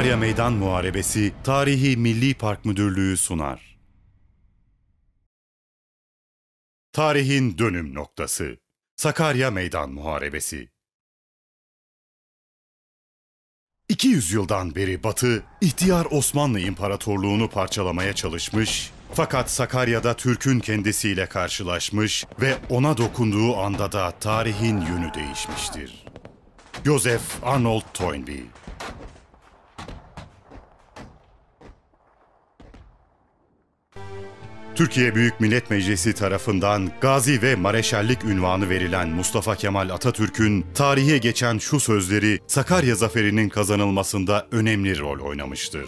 Sakarya Meydan Muharebesi Tarihi Milli Park Müdürlüğü sunar. Tarihin dönüm noktası. Sakarya Meydan Muharebesi. 200 yıldan beri Batı, ihtiyar Osmanlı İmparatorluğunu parçalamaya çalışmış, fakat Sakarya'da Türk'ün kendisiyle karşılaşmış ve ona dokunduğu anda da tarihin yönü değişmiştir. Joseph Arnold Toynbee. Türkiye Büyük Millet Meclisi tarafından Gazi ve Mareşallik unvanı verilen Mustafa Kemal Atatürk'ün tarihe geçen şu sözleri Sakarya zaferinin kazanılmasında önemli rol oynamıştır.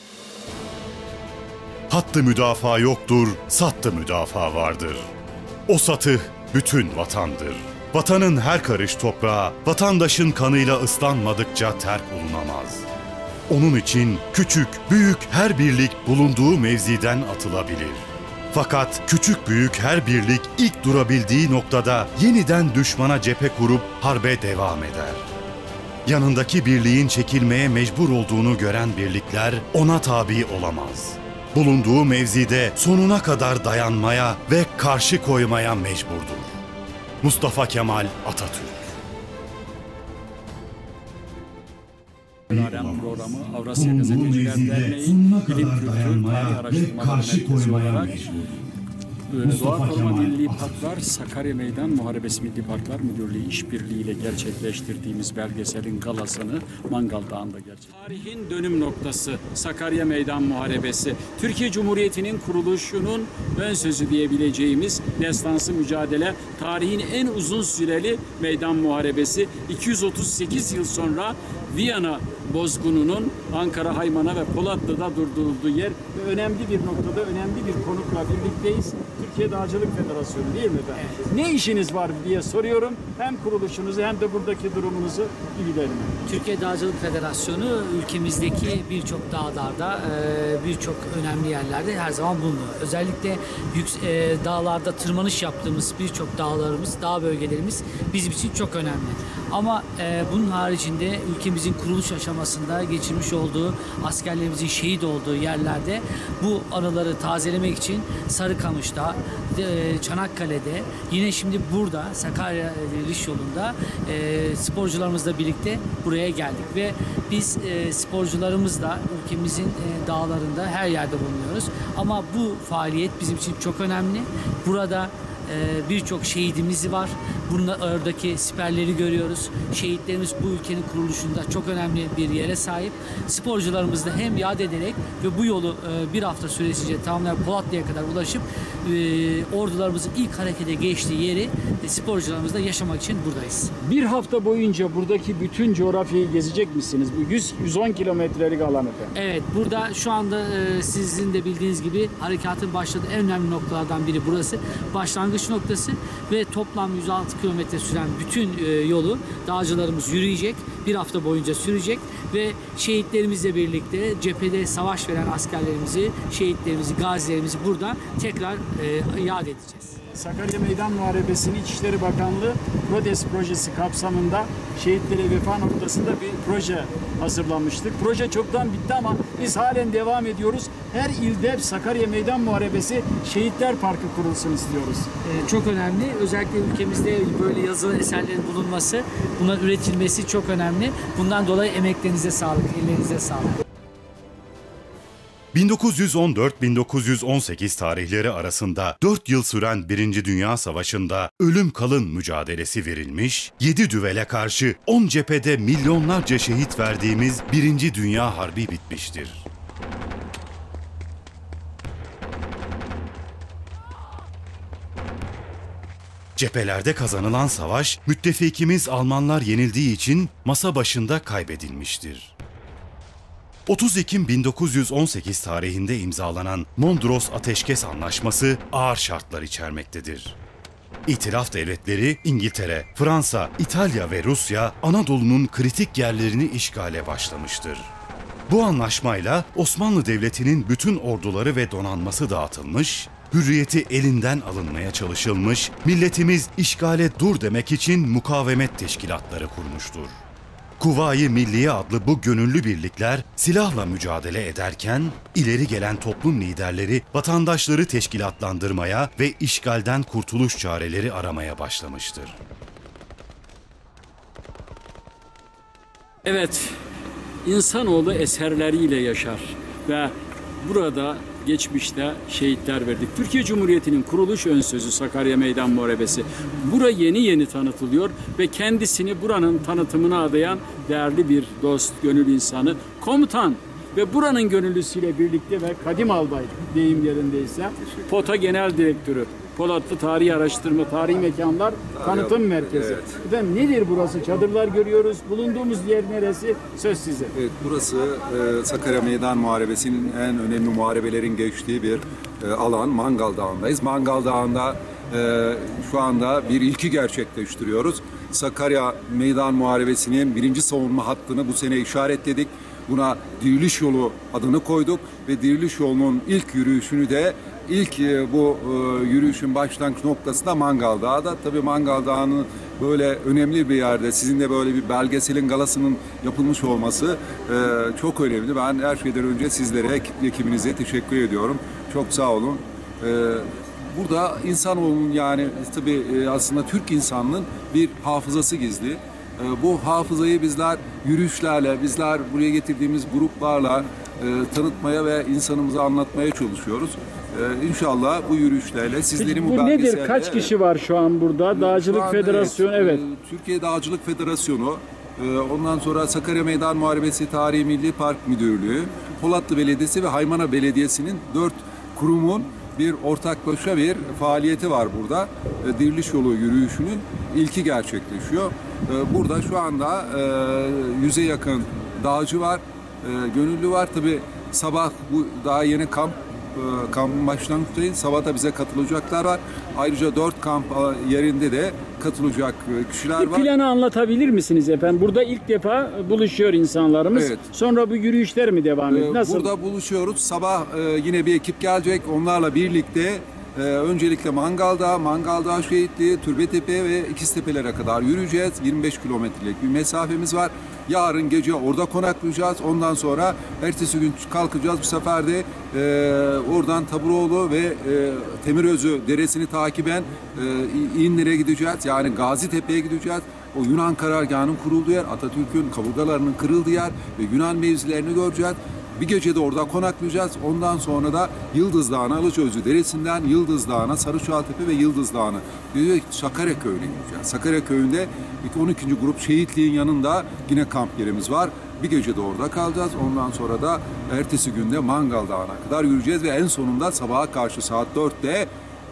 Hattı müdafaa yoktur, sattı müdafaa vardır. O satı bütün vatandır. Vatanın her karış toprağı, vatandaşın kanıyla ıslanmadıkça terk olunamaz. Onun için küçük, büyük her birlik bulunduğu mevziden atılabilir. Fakat küçük büyük her birlik ilk durabildiği noktada yeniden düşmana cephe kurup harbe devam eder. Yanındaki birliğin çekilmeye mecbur olduğunu gören birlikler ona tabi olamaz. Bulunduğu mevzide sonuna kadar dayanmaya ve karşı koymaya mecburdur. Mustafa Kemal Atatürk. Programı Avrasya Gazeteciler Derneği Bilim Kültür Tarih Araştırmaları Merkezi olarak Doğa Koruma Milli Parklar Sakarya Meydan Muharebesi Milli Parklar Müdürlüğü işbirliğiyle gerçekleştirdiğimiz belgeselin galasını Mangal Dağı'nda gerçekleştirdik. Tarihin dönüm noktası Sakarya Meydan Muharebesi, Türkiye Cumhuriyeti'nin kuruluşunun ön sözü diyebileceğimiz destansı mücadele, tarihin en uzun süreli meydan muharebesi, 238 yıl sonra Viyana bozgununun Ankara, Haymana ve Polatlı'da durdurulduğu yer ve önemli bir noktada önemli bir konukla birlikteyiz. Türkiye Dağcılık Federasyonu değil mi efendim? Evet. Ne işiniz var diye soruyorum. Hem kuruluşunuzu hem de buradaki durumunuzu bilgilerini. Türkiye Dağcılık Federasyonu ülkemizdeki birçok dağlarda, birçok önemli yerlerde her zaman bulunuyor. Özellikle dağlarda tırmanış yaptığımız birçok dağlarımız, dağ bölgelerimiz bizim için çok önemli. Ama bunun haricinde ülkemizin kuruluş aşamasında geçirmiş olduğu, askerlerimizin şehit olduğu yerlerde bu anıları tazelemek için Sarıkamış'ta, Çanakkale'de, yine şimdi burada Sakarya Liş yolunda sporcularımızla birlikte buraya geldik ve biz sporcularımızla ülkemizin dağlarında her yerde bulunuyoruz. Ama bu faaliyet bizim için çok önemli. Burada birçok şehidimiz var. Oradaki siperleri görüyoruz. Şehitlerimiz bu ülkenin kuruluşunda çok önemli bir yere sahip. Sporcularımız da hem yad ederek ve bu yolu bir hafta süresince tamamlayarak Polatlı'ya kadar ulaşıp ordularımızın ilk harekete geçtiği yeri sporcularımızla yaşamak için buradayız. Bir hafta boyunca buradaki bütün coğrafyayı gezecek misiniz? Bu 110 kilometrelik alan efendim. Evet, burada şu anda sizin de bildiğiniz gibi harekatın başladığı en önemli noktalardan biri burası. Başlangıç noktası ve toplam 106 kilometre süren bütün yolu dağcılarımız yürüyecek. Bir hafta boyunca sürecek ve şehitlerimizle birlikte cephede savaş veren askerlerimizi, şehitlerimizi, gazilerimizi burada tekrar yad edeceğiz. Sakarya Meydan Muharebesi'nin İçişleri Bakanlığı PRODES projesi kapsamında şehitlere vefa noktasında bir proje hazırlanmıştık. Proje çoktan bitti ama biz halen devam ediyoruz. Her ilde Sakarya Meydan Muharebesi Şehitler Parkı kurulsun istiyoruz. Çok önemli. Özellikle ülkemizde böyle yazılı eserlerin bulunması, bunların üretilmesi çok önemli. Bundan dolayı emeklerinize sağlık, ellerinize sağlık. 1914-1918 tarihleri arasında 4 yıl süren 1. Dünya Savaşı'nda ölüm kalın mücadelesi verilmiş, 7 düvele karşı 10 cephede milyonlarca şehit verdiğimiz 1. Dünya Harbi bitmiştir. Cephelerde kazanılan savaş, müttefikimiz Almanlar yenildiği için masa başında kaybedilmiştir. 30 Ekim 1918 tarihinde imzalanan Mondros Ateşkes Anlaşması ağır şartlar içermektedir. İtilaf devletleri İngiltere, Fransa, İtalya ve Rusya Anadolu'nun kritik yerlerini işgale başlamıştır. Bu anlaşmayla Osmanlı Devleti'nin bütün orduları ve donanması dağıtılmış, hürriyeti elinden alınmaya çalışılmış, milletimiz işgale dur demek için mukavemet teşkilatları kurmuştur. Kuvayi Milliye adlı bu gönüllü birlikler silahla mücadele ederken ileri gelen toplum liderleri vatandaşları teşkilatlandırmaya ve işgalden kurtuluş çareleri aramaya başlamıştır. Evet, insanoğlu eserleriyle yaşar ve burada geçmişte şehitler verdik. Türkiye Cumhuriyeti'nin kuruluş ön sözü Sakarya Meydan Muharebesi. Bura yeni yeni tanıtılıyor ve kendisini buranın tanıtımına adayan değerli bir dost, gönül insanı, komutan ve buranın gönüllüsüyle birlikte ve kadim albay deyim yerindeyse POTA Genel Direktörü, Polatlı Tarihi Araştırma, Tarihi Mekanlar Tanıtım Merkezi. Evet. Efendim nedir burası? Çadırlar görüyoruz. Bulunduğumuz yer neresi? Söz size. Evet, burası Sakarya Meydan Muharebesi'nin en önemli muharebelerin geçtiği bir alan. Mangal Dağı'ndayız. Mangal Dağı'nda şu anda bir ilki gerçekleştiriyoruz. Sakarya Meydan Muharebesi'nin birinci savunma hattını bu sene işaretledik. Buna Diriliş Yolu adını koyduk ve Diriliş Yolu'nun ilk yürüyüşünü de bu yürüyüşün başlangıç noktası da Mangal Dağı'da. Tabii Mangal Dağı'nın böyle önemli bir yerde sizin de böyle bir belgeselin galasının yapılmış olması çok önemli. Ben her şeyden önce sizlere, ekibinize teşekkür ediyorum. Çok sağ olun. Burada insanoğlunun yani tabii aslında Türk insanının bir hafızası gizli. Bu hafızayı bizler yürüyüşlerle, bizler buraya getirdiğimiz gruplarla tanıtmaya ve insanımıza anlatmaya çalışıyoruz. İnşallah bu yürüyüşlerle sizlerin bu belgesellerle... nedir? Kaç kişi var şu an burada? Dağcılık Federasyonu, evet. Türkiye Dağcılık Federasyonu, ondan sonra Sakarya Meydan Muharebesi Tarihi Milli Park Müdürlüğü, Polatlı Belediyesi ve Haymana Belediyesi'nin 4 kurumun bir ortaklaşa bir faaliyeti var burada. Diriliş Yolu yürüyüşünün ilki gerçekleşiyor. Burada şu anda 100'e yakın dağcı var, gönüllü var. Tabii sabah bu daha yeni kampın başlangıçtayız. Sabah da bize katılacaklar var. Ayrıca 4 kamp yerinde de katılacak kişiler var. Planı anlatabilir misiniz efendim? Burada ilk defa buluşuyor insanlarımız. Evet. Sonra bu yürüyüşler mi devam ediyor? Nasıl? Burada buluşuyoruz. Sabah yine bir ekip gelecek. Onlarla birlikte öncelikle Mangal Dağı Şehitliği, Türbetepe ve İkiztepe'lere kadar yürüyeceğiz. 25 kilometrelik bir mesafemiz var. Yarın gece orada konaklayacağız. Ondan sonra ertesi gün kalkacağız. Bu sefer de oradan Taburoğlu ve Temirözü Deresi'ni takiben İnlere gideceğiz. Yani Gazitepe'ye gideceğiz. O Yunan karargahının kurulduğu yer, Atatürk'ün kaburgalarının kırıldığı yer ve Yunan mevzilerini göreceğiz. Bir gece de orada konaklayacağız. Ondan sonra da Yıldız Dağı'na, Alıçözü Deresi'nden Yıldız Dağı'na, Sarıçaltepe ve Yıldız Dağı'na Sakarya Köyü'ne gideceğiz. Sakarya Köyü'nde 12. grup şehitliğin yanında yine kamp yerimiz var. Bir gece de orada kalacağız. Ondan sonra da ertesi günde Mangal Dağı'na kadar yürüyeceğiz ve en sonunda sabaha karşı saat 4'te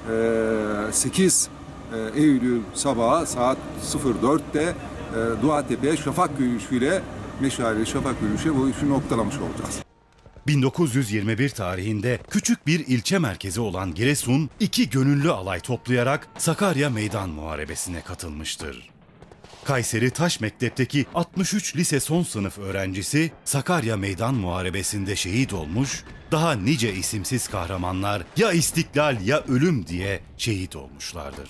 8 Eylül sabahı saat 04'te Duatepe'ye şafak yürüyüşüyle meşale şafak yürüyüşü bu işi noktalamış olacağız. 1921 tarihinde küçük bir ilçe merkezi olan Giresun, 2 gönüllü alay toplayarak Sakarya Meydan Muharebesi'ne katılmıştır. Kayseri Taş Mektep'teki 63 lise son sınıf öğrencisi Sakarya Meydan Muharebesi'nde şehit olmuş, daha nice isimsiz kahramanlar ya istiklal ya ölüm diye şehit olmuşlardır.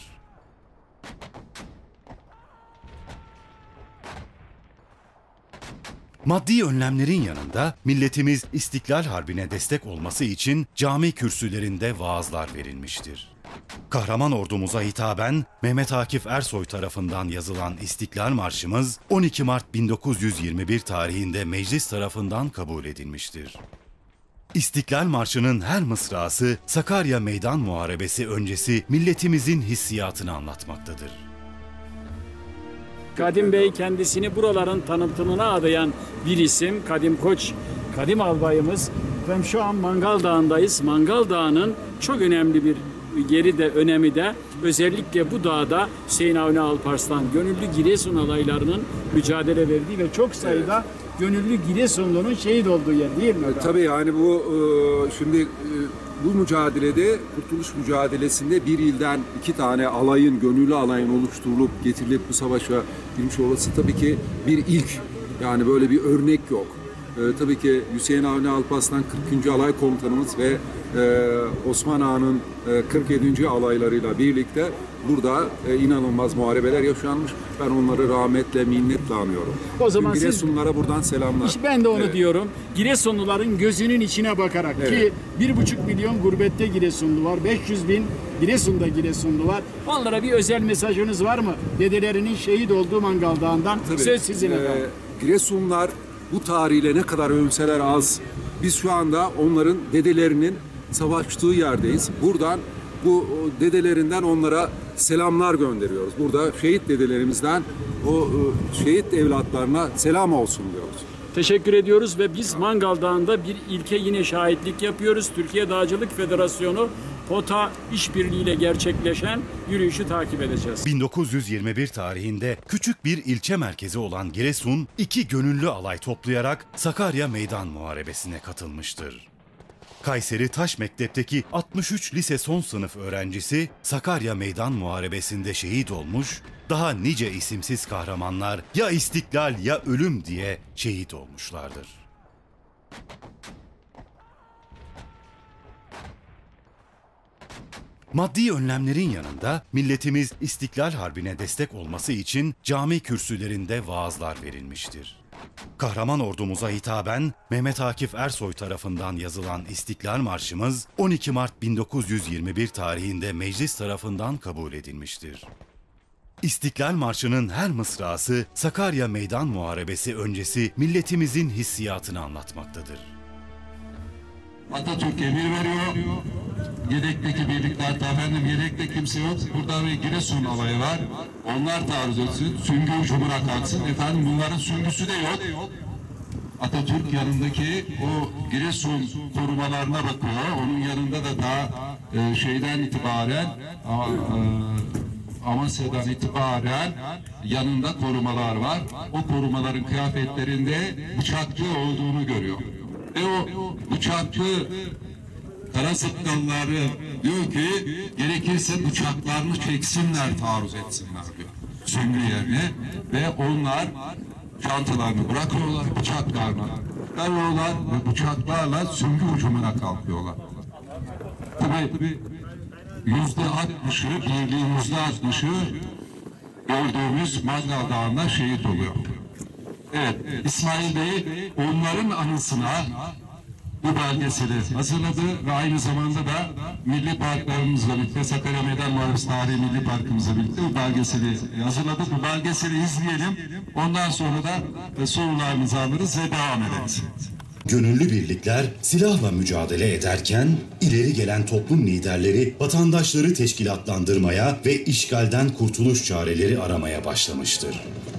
Maddi önlemlerin yanında milletimiz İstiklal Harbi'ne destek olması için cami kürsülerinde vaazlar verilmiştir. Kahraman ordumuza hitaben Mehmet Akif Ersoy tarafından yazılan İstiklal Marşımız 12 Mart 1921 tarihinde meclis tarafından kabul edilmiştir. İstiklal Marşı'nın her mısrası Sakarya Meydan Muharebesi öncesi milletimizin hissiyatını anlatmaktadır. Kadim Bey kendisini buraların tanıtımına adayan bir isim. Kadim Koç, kadim albayımız. Efendim şu an Mangal Dağı'ndayız. Mangal Dağı'nın çok önemli bir yeri de önemi de özellikle bu dağda Hüseyin Avni Alparslan gönüllü Giresun alaylarının mücadele verdiği ve çok sayıda gönüllü Giresunlu'nun şehit olduğu yer değil mi? Tabii yani bu şimdi bu mücadelede, kurtuluş mücadelesinde bir ilden 2 tane alayın, gönüllü alayın oluşturulup getirilip bu savaşa girmiş olması tabii ki bir ilk. Yani böyle bir örnek yok. Tabii ki Hüseyin Avni Alparslan 40. Alay Komutanımız ve Osman Ağa'nın 47. alaylarıyla birlikte burada inanılmaz muharebeler yaşanmış. Ben onları rahmetle, minnetle anıyorum. O zaman Giresunlulara buradan selamlar. İşte ben de onu diyorum. Giresunluların gözünün içine bakarak ki 1,5 milyon gurbette Giresunlu var. 500 bin Giresunlu var. Onlara bir özel mesajınız var mı? Dedelerinin şehit olduğu Mangal Dağı'ndan. Tabii. Söz sizin efendim. Giresunlular bu tarihle ne kadar övünseler az. Biz şu anda onların dedelerinin savaştığı yerdeyiz. Buradan bu dedelerinden onlara selamlar gönderiyoruz. Burada şehit dedelerimizden o şehit evlatlarına selam olsun diyoruz. Teşekkür ediyoruz ve biz Mangal Dağı'nda bir ilke yine şahitlik yapıyoruz. Türkiye Dağcılık Federasyonu POTA işbirliğiyle gerçekleşen yürüyüşü takip edeceğiz. 1921 tarihinde küçük bir ilçe merkezi olan Giresun, 2 gönüllü alay toplayarak Sakarya Meydan Muharebesi'ne katılmıştır. Kayseri Taş Mektep'teki 63 lise son sınıf öğrencisi Sakarya Meydan Muharebesi'nde şehit olmuş, daha nice isimsiz kahramanlar ya istiklal ya ölüm diye şehit olmuşlardır. Maddi önlemlerin yanında milletimiz İstiklal Harbi'ne destek olması için cami kürsülerinde vaazlar verilmiştir. Kahraman ordumuza hitaben Mehmet Akif Ersoy tarafından yazılan İstiklal Marşımız 12 Mart 1921 tarihinde meclis tarafından kabul edilmiştir. İstiklal Marşı'nın her mısrası Sakarya Meydan Muharebesi öncesi milletimizin hissiyatını anlatmaktadır. Atatürk emir veriyor. Yedekteki birlikler, efendim yedekte kimse yok. Burada bir Giresun alayı var. Onlar taarruz etsin. Süngü ucumuna kalksın. Efendim bunların süngüsü de yok. Atatürk yanındaki o Giresun korumalarına bakıyor. Onun yanında da daha şeyden itibaren Amasya'dan itibaren yanında korumalar var. O korumaların kıyafetlerinde bıçakçı olduğunu görüyor. Ve o bıçakçı kara sıkkalları diyor ki gerekirse bıçaklarını çeksinler, taarruz etsinler diyor. Süngü yerine ve onlar çantalarını bırakıyorlar, bıçaklarını alıyorlar ve bıçaklarla süngü ucumuna kalkıyorlar. Tabii %60'ı, birliğin %60'ı gördüğümüz Mangal Dağı'nda şehit oluyor. Evet, İsmail Bey onların anısına bu belgeseli hazırladı ve aynı zamanda da milli parklarımızla birlikte Sakarya Meydan Muharebesi Tarihi Milli Parkımızla birlikte bu belgeseli hazırladık. Bu belgeseli izleyelim. Ondan sonra da sorularımızı alırız ve devam ederiz. Gönüllü birlikler silahla mücadele ederken ileri gelen toplum liderleri vatandaşları teşkilatlandırmaya ve işgalden kurtuluş çareleri aramaya başlamıştır.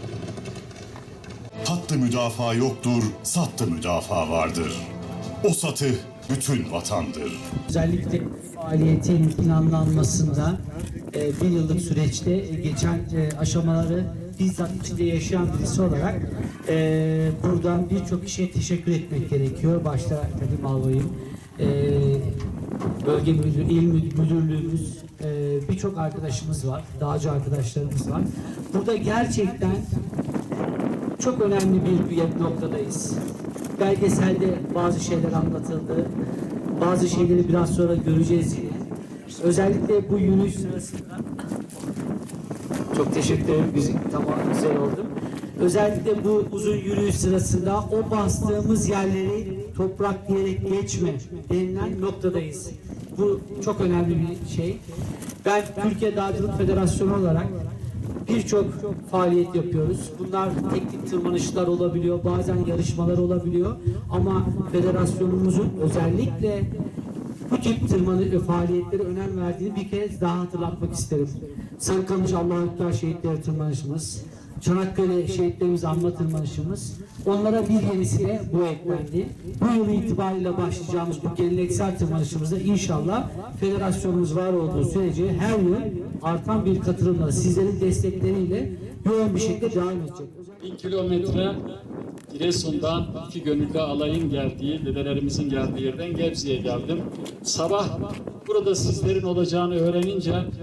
Hattı müdafaa yoktur, sattı müdafaa vardır. O satı bütün vatandır. Özellikle faaliyetin planlanmasında bir yıllık süreçte geçen aşamaları bizzat içinde yaşayan birisi olarak buradan birçok kişiye teşekkür etmek gerekiyor. Başta Kadim Albay'ın, bölge müdürü, il müdürlüğümüz, birçok arkadaşımız var, dağcı arkadaşlarımız var. Burada gerçekten çok önemli bir noktadayız. Belgeselde bazı şeyler anlatıldı. Bazı şeyleri biraz sonra göreceğiz yine. Özellikle bu yürüyüş sırasında çok teşekkür ederim. Tamam, güzel oldu. Özellikle bu uzun yürüyüş sırasında o bastığımız yerleri toprak diyerek geçme denilen noktadayız. Bu çok önemli bir şey. Ben Türkiye Dağcılık Federasyonu olarak birçok faaliyet yapıyoruz. Bunlar teknik tırmanışlar olabiliyor, bazen yarışmalar olabiliyor. Ama federasyonumuzun özellikle bu tip faaliyetlere önem verdiğini bir kez daha hatırlatmak isterim. Sarıkamış Allah'a Ekber şehitleri tırmanışımız, Çanakkale şehitlerimizi anma tırmanışımız, onlara bir yenisiyle bu eklendi. Bu yıl itibariyle başlayacağımız bu geleneksel tırmanışımızda inşallah federasyonumuz var olduğu sürece her yıl artan bir katılımla, sizlerin destekleriyle yoğun bir şekilde devam edecek. 1000 kilometre Giresun'dan 2 gönüllü alayın geldiği, dedelerimizin geldiği yerden Gebze'ye geldim. Sabah burada sizlerin olacağını öğrenince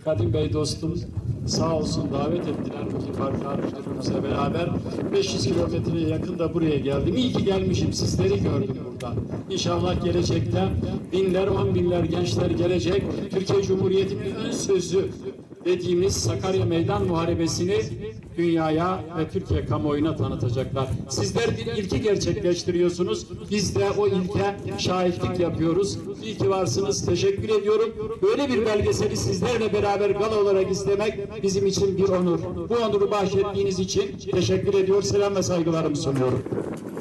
Kadim Bey dostum sağ olsun davet ettiler ki Parklar Müdürümüzle beraber 500 kilometreye yakın da buraya geldim. İyi ki gelmişim, sizleri gördüm burada. İnşallah gelecekte binler, 10 binler gençler gelecek. Türkiye Cumhuriyeti'nin ön sözü dediğimiz Sakarya Meydan Muharebesi'ni dünyaya ve Türkiye kamuoyuna tanıtacaklar. Sizler bir ilki gerçekleştiriyorsunuz. Biz de o ilke şahitlik yapıyoruz. İyi ki varsınız. Teşekkür ediyorum. Böyle bir belgeseli sizlerle beraber gala olarak izlemek bizim için bir onur. Bu onuru bahşettiğiniz için teşekkür ediyor. Selam ve saygılarımı sunuyorum.